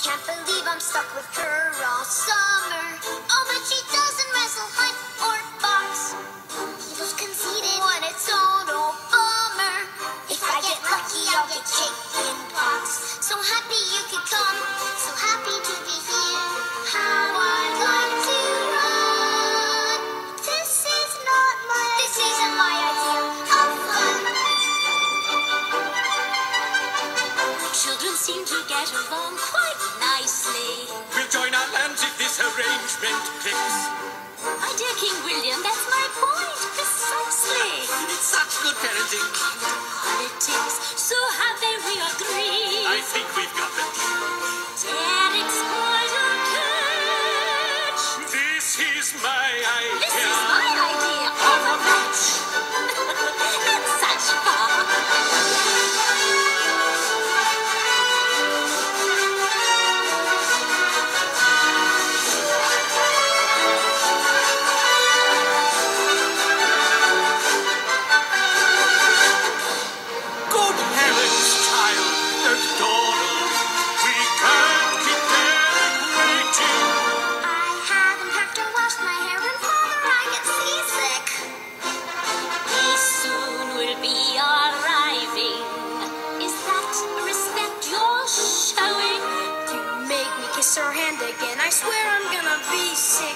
Can't believe I'm stuck with her all summer. Oh, but she doesn't wrestle, hunt, or box. Evil's conceited, what a total bummer. If I get lucky, I'll get chicken pox. So happy you could come, so happy to be here. How I'd like to run. This isn't my idea of fun. Children seem to get along quite nicely. We'll join our lands if this arrangement clicks. My dear King William, that's my point, precisely. It's such good parenting. Politics, so happy we agree. I think we've got the deal. Dad exploit or catch. This is my idea. This is my idea of a match. It's such fun. Good heavens, child, there's Donald. We can't keep Derek waiting. I haven't packed or washed my hair, and Father, I get seasick. He soon will be arriving. Is that respect you're showing? You make me kiss her hand again. I swear I'm gonna be sick.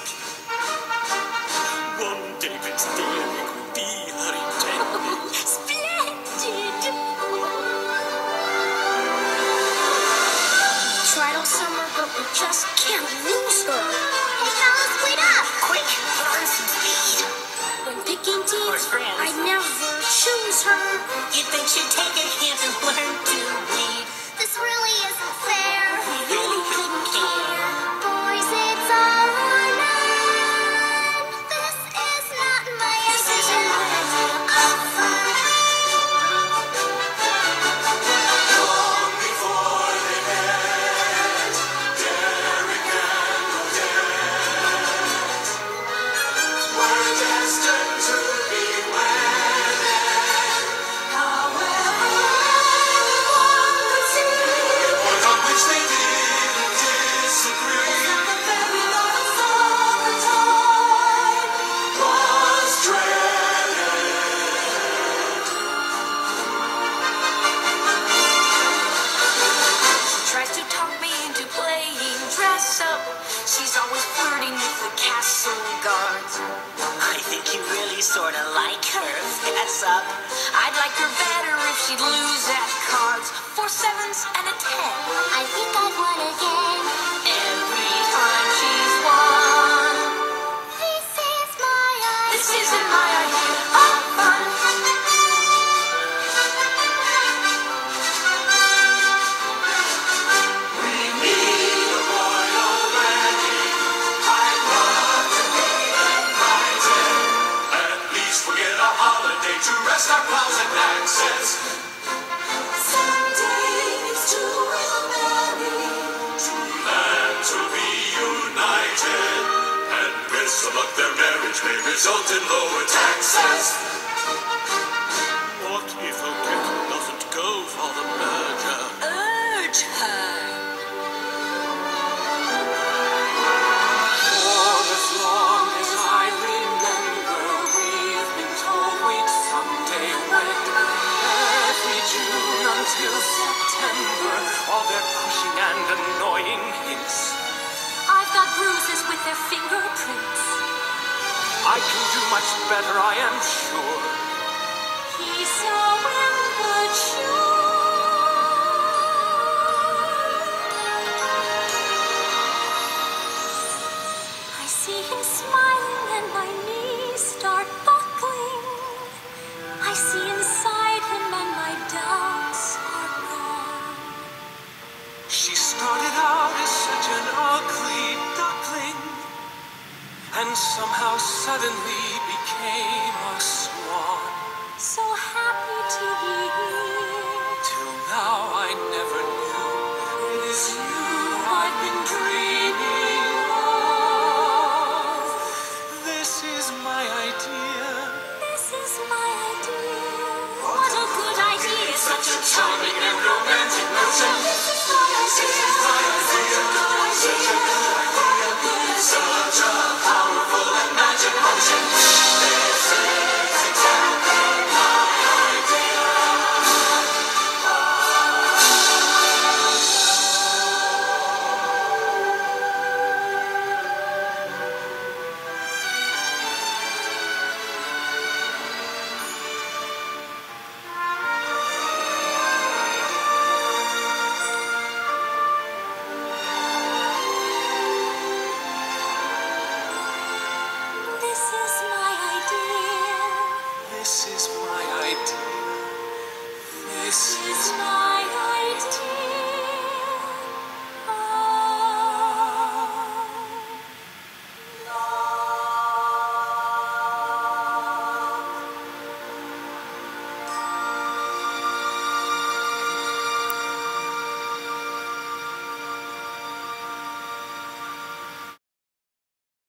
One day Prince Derek will be her intended. Splendid! Tried all summer, but we just can't lose her. Hey fellas, wait up! Quick, put on some speed. When picking teeth, friends. I never choose her. You'd think she'd take a hint and learn to read. This really isn't fair. We really couldn't care. Boys, it's all or none. This is not my idea of fun. Long before they met, Derek and Odette were destined to be wedded. However, one could see the point on which they didn't disagree. The very last of the time was dreaded. She tries to talk me into playing dress up. She's always flirting with the castle guards. I think you really sorta like her. Fess up. I'd like her better if she'd lose at cards. 4 7s and a 10. I think I'd won again. Every time she's won. This is my idea. This isn't my idea of fun. We need a royal wedding. I'd love to be invited. At least we'll get a holiday to rest our plows and axes. Someday these two will marry. Two lands will be united. And with some luck their marriage may result in lower taxes. What if Odette doesn't go for the merger? Urge her. For as long as I remember, we've been told we'd someday wed. Every June until September, all their pushing and annoying hints. I've got bruises with their fingerprints. I can do much better, I am sure. He's so immature. I see him smiling and my knees start buckling. I see inside him and my doubts are gone. She started out as such an ugly duckling, and somehow suddenly became a swan. So happy to be here. Till now I never knew it is you I've been dreaming of. This is my idea. This is my idea. What a good idea. Such a charming and romantic notion. This is my idea. is mine.